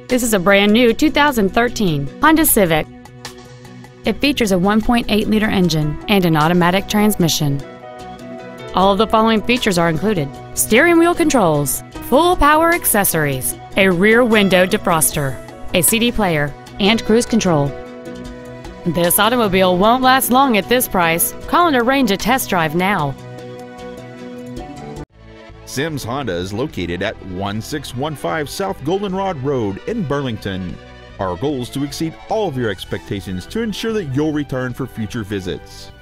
This is a brand new 2013 Honda Civic. It features a 1.8-liter engine and an automatic transmission. All of the following features are included: steering wheel controls, full power accessories, a rear window defroster, a CD player, and cruise control. This automobile won't last long at this price. Call and arrange a test drive now. Sims Honda is located at 1615 South Goldenrod Road in Burlington. Our goal is to exceed all of your expectations to ensure that you'll return for future visits.